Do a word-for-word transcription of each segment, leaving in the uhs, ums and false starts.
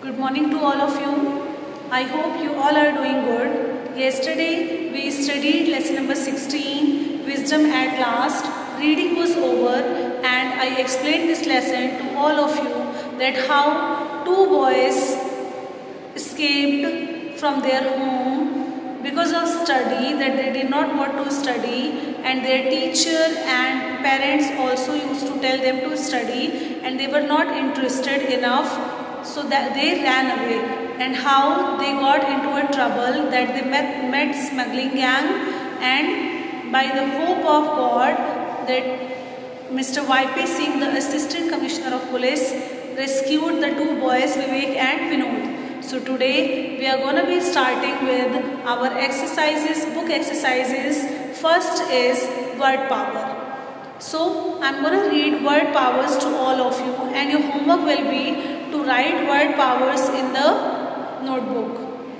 Good morning to all of you. I hope you all are doing good. Yesterday we studied lesson number sixteen, Wisdom at Last. Reading was over and I explained this lesson to all of you that how two boys escaped from their home because of study, that they did not want to study, and their teacher and parents also used to tell them to study and they were not interested enough, so that they ran away, and how they got into a trouble, that they met, met smuggling gang, and by the hope of God that Mister Y P Singh, the Assistant Commissioner of Police, rescued the two boys Vivek and Vinod. So today we are going to be starting with our exercises, book exercises. First is word power. So I am going to read word powers to all of you, and your homework will be to write word powers in the notebook.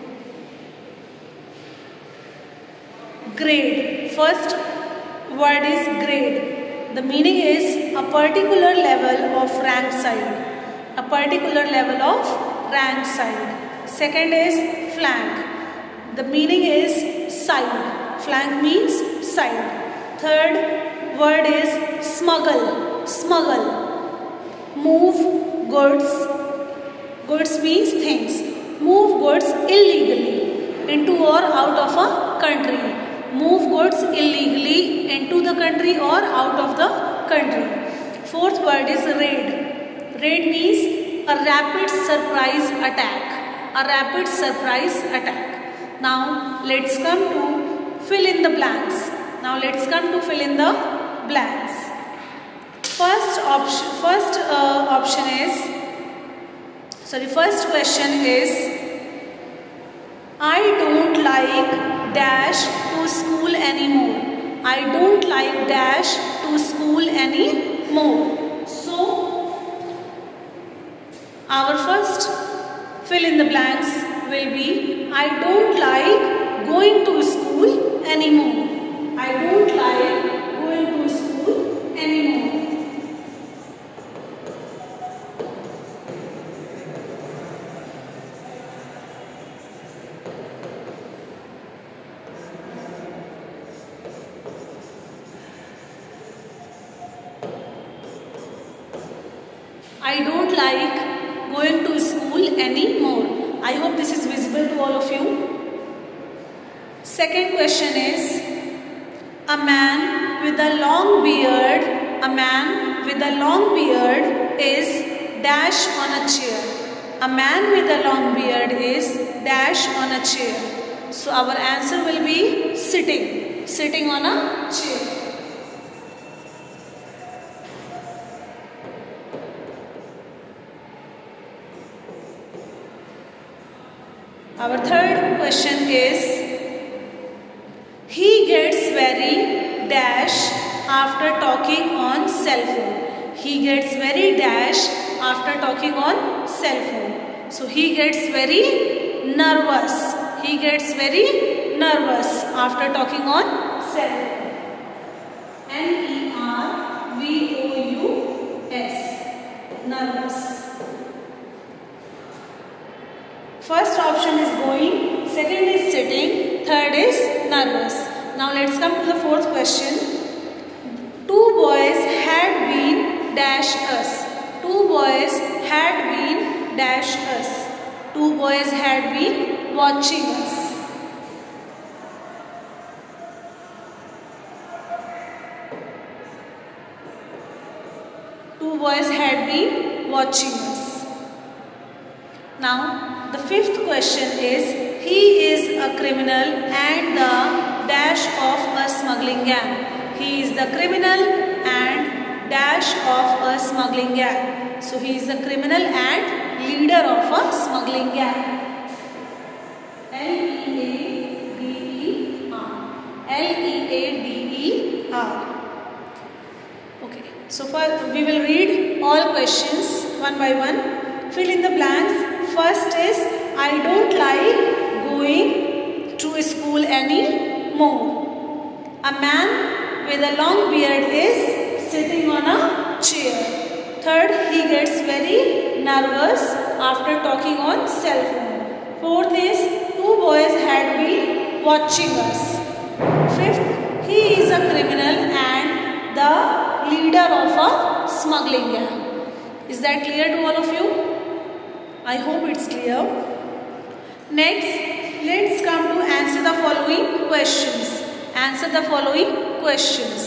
Grade. First word is grade. The meaning is a particular level of rank side. A particular level of rank side. Second is flank. The meaning is side. Flank means side. Third word is smuggle. Smuggle. Move goods. Goods means things. Move goods illegally into or out of a country. Move goods illegally into the country or out of the country. Fourth word is raid. Raid means a rapid surprise attack. A rapid surprise attack. Now let's come to fill in the blanks. Now let's come to fill in the blanks. First option, first uh, option is, sorry, first question is, I don't like dash to school anymore. I don't like dash to school anymore. So our first fill in the blanks will be, I don't like going to school anymore. I don't like going to school anymore. I don't like going to school anymore. I hope this is visible to all of you. Second question is, a man with a long beard, a man with a long beard is dash on a chair. A man with a long beard is dash on a chair. So our answer will be sitting, sitting on a chair. Our third question is, he gets very dash after talking on cell phone. He gets very dash after talking on cell phone. So he gets very nervous. He gets very nervous after talking on cell phone. N E R V O U S. Nervous. First option is going, second is sitting, third is nervous. Now let's come to the fourth question. Two boys had been dash us. Two boys had been dash us. Two boys had been watching us. Two boys had been watching us. Now the fifth question is, he is a criminal and the dash of a smuggling gang. He is the criminal and dash of a smuggling gang. So he is a criminal and leader of a smuggling gang. L E A D E R. L E A D E R. Okay. So far we will read all questions one by one. Fill in the blanks. First is, I don't like going to school anymore. A man with a long beard is sitting on a chair. Third, he gets very nervous after talking on on cell phone. Fourth is, two boys had been watching us. Fifth, he is a criminal and the leader of a smuggling gang. Is that clear to all of you? I hope it's clear. Next, let's come to answer the following questions. Answer the following questions.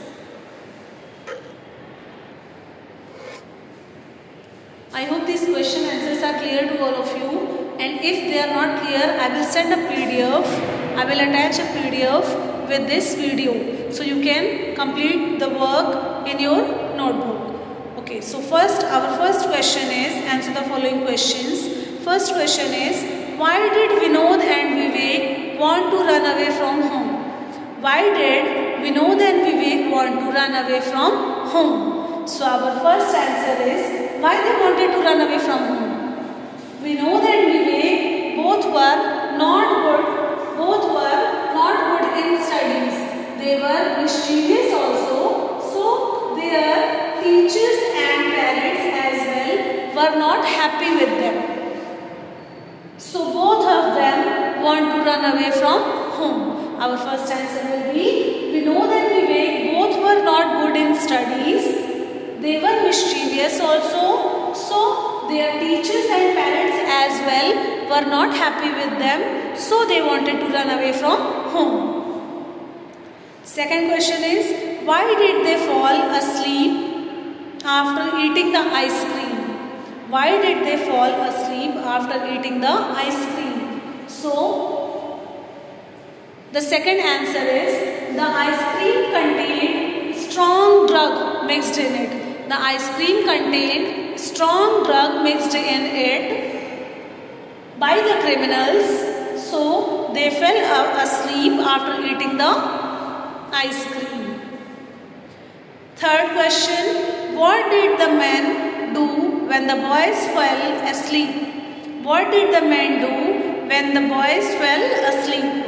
I hope these question answers are clear to all of you, and if they are not clear, I will send a P D F. I will attach a P D F with this video so you can complete the work in your notebook. Okay, so first, our first question is, answer the following questions. First question is, why did Vinod and Vivek want to run away from home? Why did Vinod and Vivek want to run away from home? So our first answer is, why they wanted to run away from home. Vinod and Vivek both were not good, both were not good in studies. They were mischievous also, so their teachers and parents as well were not happy with them. So both of them want to run away from home. Our first answer will be, Vinod and Vivek both were not good in studies. They were mischievous also, so their teachers and parents as well were not happy with them, so they wanted to run away from home. Second question is, why did they fall asleep after eating the ice cream? Why did they fall asleep after eating the ice cream? So, the second answer is, the ice cream contained strong drug mixed in it. The ice cream contained strong drug mixed in it by the criminals, so they fell asleep after eating the ice cream. Third question, what did the men do when the boys fell asleep? What did the men do when the boys fell asleep?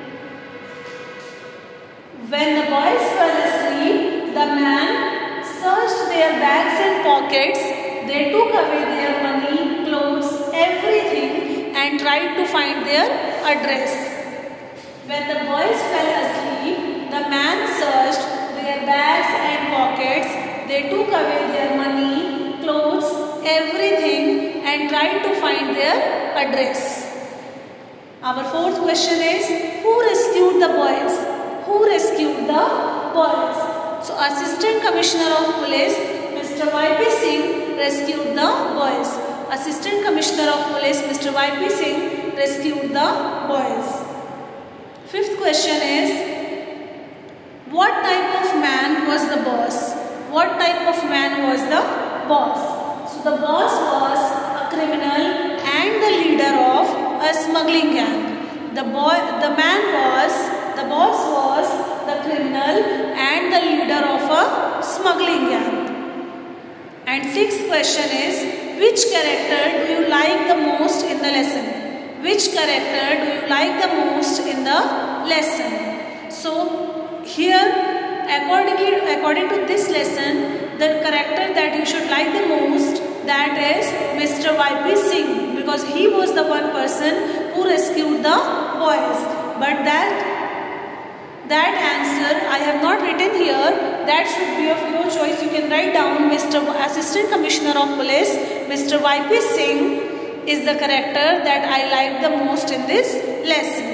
When the boys fell asleep, the man searched their bags and pockets. They took away their money, clothes, everything and tried to find their address. When the boys fell asleep, the man searched their bags and pockets. They took away their money, clothes, everything and tried to find their address. Our fourth question is, who rescued the boys? Who rescued the boys? So, Assistant Commissioner of Police, Mister Y P Singh, rescued the boys. Assistant Commissioner of Police, Mister Y P Singh, rescued the boys. Fifth question is, what type of man was the boss? What type of man was the boss? So, the boss was a criminal and the leader of a smuggling gang. The boy, the man was, the boss was the criminal and the leader of a smuggling gang. And sixth question is, which character do you like the most in the lesson? Which character do you like the most in the lesson? So here, accordingly, according to this lesson, the character that you should like the most, that is Mister Y P Singh, because he was the one person who rescued the boys. But that That answer I have not written here. That should be of your choice. You can write down Mister Assistant Commissioner of Police, Mister Y P Singh is the character that I like the most in this lesson.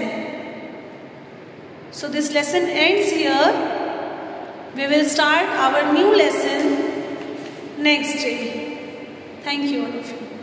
So this lesson ends here. We will start our new lesson next day. Thank you all of you.